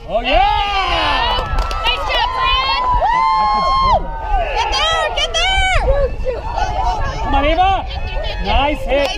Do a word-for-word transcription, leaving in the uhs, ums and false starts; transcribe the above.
Oh yeah! Nice job, Fran! Get there! Get there! Come on, Eva! Nice hit!